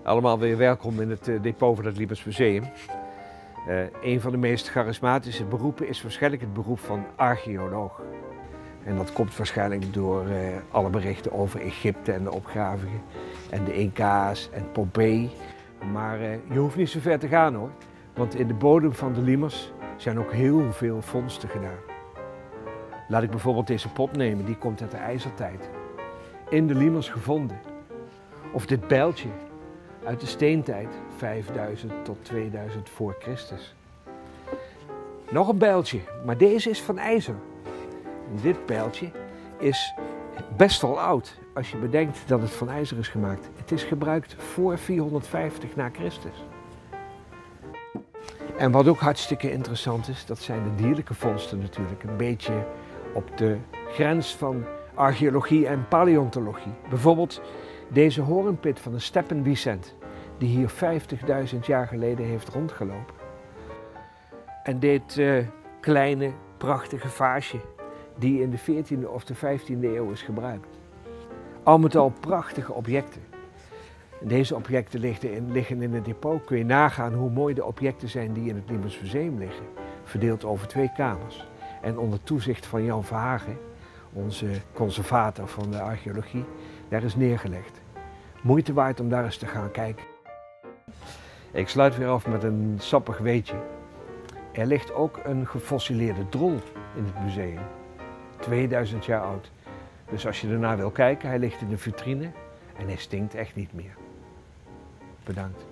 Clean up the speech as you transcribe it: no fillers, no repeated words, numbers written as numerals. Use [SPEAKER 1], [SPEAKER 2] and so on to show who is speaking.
[SPEAKER 1] Allemaal weer welkom in het depot van het Liemers Museum. Een van de meest charismatische beroepen is waarschijnlijk het beroep van archeoloog. En dat komt waarschijnlijk door alle berichten over Egypte en de opgravingen en de Inca's en Pompeii. Maar je hoeft niet zo ver te gaan hoor, want in de bodem van de Liemers zijn ook heel veel vondsten gedaan. Laat ik bijvoorbeeld deze pot nemen, die komt uit de ijzertijd. In de Liemers gevonden. Of dit bijltje uit de steentijd, 5000 tot 2000 voor Christus. Nog een bijltje, maar deze is van ijzer. En dit bijltje is best wel oud, als je bedenkt dat het van ijzer is gemaakt. Het is gebruikt voor 450 na Christus. En wat ook hartstikke interessant is, dat zijn de dierlijke vondsten natuurlijk. Een beetje op de grens van archeologie en paleontologie. Bijvoorbeeld deze hoornpit van de steppenwisent, die hier 50.000 jaar geleden heeft rondgelopen. En dit kleine, prachtige vaasje, die in de 14e of de 15e eeuw is gebruikt. Al met al prachtige objecten. En deze objecten liggen in het depot. Kun je nagaan hoe mooi de objecten zijn die in het Liemers Museum liggen. Verdeeld over 2 kamers. En onder toezicht van Jan Verhagen, onze conservator van de archeologie, daar is neergelegd. Moeite waard om daar eens te gaan kijken. Ik sluit weer af met een sappig weetje. Er ligt ook een gefossileerde drol in het museum. 2000 jaar oud. Dus als je ernaar wil kijken, hij ligt in de vitrine en hij stinkt echt niet meer. Bedankt.